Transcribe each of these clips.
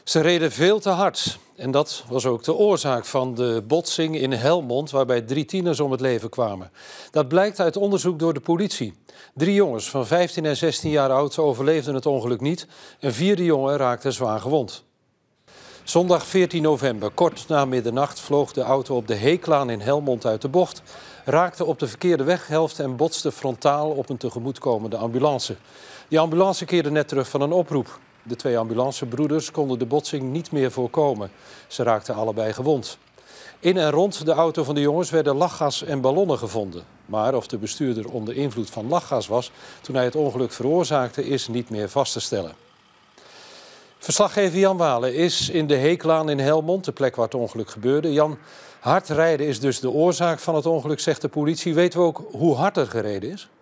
Ze reden veel te hard. En dat was ook de oorzaak van de botsing in Helmond, waarbij 3 tieners om het leven kwamen. Dat blijkt uit onderzoek door de politie. 3 jongens van 15 en 16 jaar oud overleefden het ongeluk niet. Een 4e jongen raakte zwaar gewond. Zondag 14 november, kort na middernacht, vloog de auto op de Heeklaan in Helmond uit de bocht, raakte op de verkeerde weghelft en botste frontaal op een tegemoetkomende ambulance. Die ambulance keerde net terug van een oproep. De 2 ambulancebroeders konden de botsing niet meer voorkomen. Ze raakten allebei gewond. In en rond de auto van de jongens werden lachgas en ballonnen gevonden. Maar of de bestuurder onder invloed van lachgas was toen hij het ongeluk veroorzaakte, is niet meer vast te stellen. Verslaggever Jan Wale is in de Heeklaan in Helmond, de plek waar het ongeluk gebeurde. Jan, hard rijden is dus de oorzaak van het ongeluk, zegt de politie. Weten we ook hoe hard er gereden is?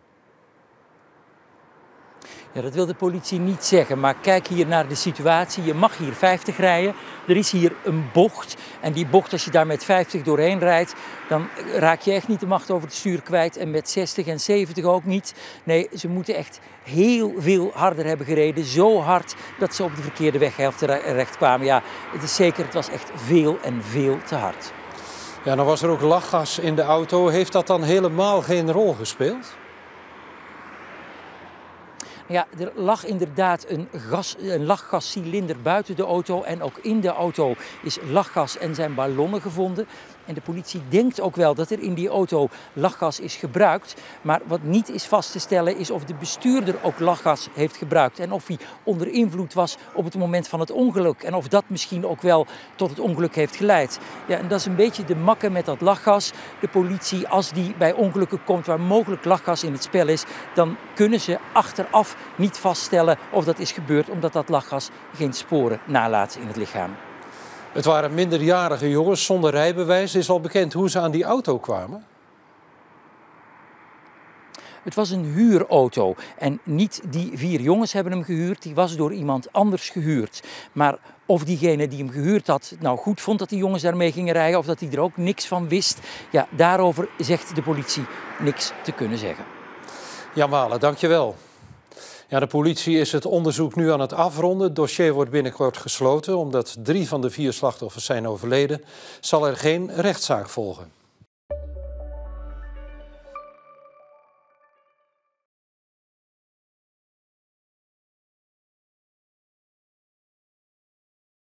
Ja, dat wil de politie niet zeggen, maar kijk hier naar de situatie. Je mag hier 50 rijden, er is hier een bocht. En die bocht, als je daar met 50 doorheen rijdt, dan raak je echt niet de macht over het stuur kwijt. En met 60 en 70 ook niet. Nee, ze moeten echt heel veel harder hebben gereden. Zo hard dat ze op de verkeerde weghelft terecht kwamen. Ja, het is zeker, het was echt veel en veel te hard. Ja, dan was er ook lachgas in de auto. Heeft dat dan helemaal geen rol gespeeld? Ja, er lag inderdaad een lachgascilinder buiten de auto en ook in de auto is lachgas en zijn ballonnen gevonden. En de politie denkt ook wel dat er in die auto lachgas is gebruikt. Maar wat niet is vast te stellen is of de bestuurder ook lachgas heeft gebruikt. En of hij onder invloed was op het moment van het ongeluk. En of dat misschien ook wel tot het ongeluk heeft geleid. Ja, en dat is een beetje de makke met dat lachgas. De politie, als die bij ongelukken komt waar mogelijk lachgas in het spel is, dan kunnen ze achteraf niet vaststellen of dat is gebeurd, omdat dat lachgas geen sporen nalaat in het lichaam. Het waren minderjarige jongens zonder rijbewijs. Is al bekend hoe ze aan die auto kwamen? Het was een huurauto en niet die 4 jongens hebben hem gehuurd. Die was door iemand anders gehuurd. Maar of diegene die hem gehuurd had nou goed vond dat die jongens daarmee gingen rijden of dat hij er ook niks van wist, ja, daarover zegt de politie niks te kunnen zeggen. Jan Wale, dankjewel. Ja, de politie is het onderzoek nu aan het afronden. Het dossier wordt binnenkort gesloten. Omdat 3 van de 4 slachtoffers zijn overleden, zal er geen rechtszaak volgen.